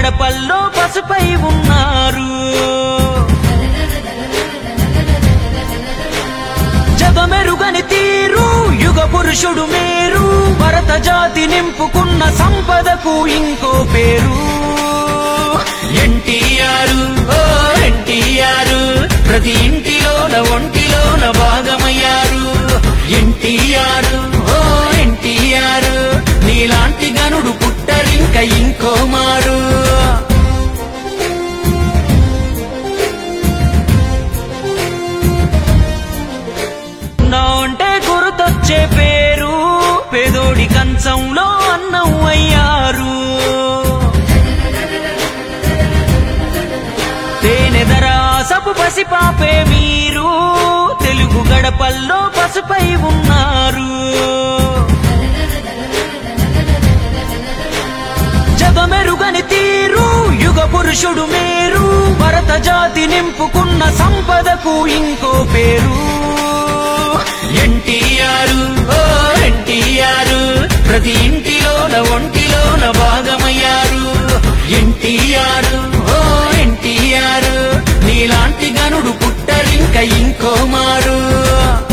గడపల్లో పసుపై ఉన్నారు. జగమెరుగని తీరు యుగ పురుషుడు మేరు, భరత జాతి నింపుకున్న సంపదకు ఇంకో పేరు. ఎన్టీఆర్ ఓ ఎన్టీఆర్, ప్రతి ఇంటిలోన ఒంటిలోన భాగమయ్యారు. ఎన్టీఆర్ ఓ ఎన్టీఆర్, నీలాంటి గనుడు పుట్టరింక ఇంకో మారు. నా అంటే గుర్తొచ్చే పేరు, పేదోడి కంచంలో అన్నం అయ్యారు. తేనెదరాసపు పసిపాపే మీరు, తెలుగు గడపల్లో పసుపై ఉన్నారు. జగమెరుగని తీరు యుగ పురుషుడు మేరు, భరత జాతి నింపుకున్న సంపదకు ఇంకో పేరు. ఎన్టీఆర్ ఓ ఎన్టీఆర్, ప్రతి ఇంటిలోన ఒంటిలోన భాగమయ్యారు. ఎన్టీఆర్ ఓ ఎన్టీఆర్, నీలాంటి గనుడు పుట్టరింక ఇంకో మారు.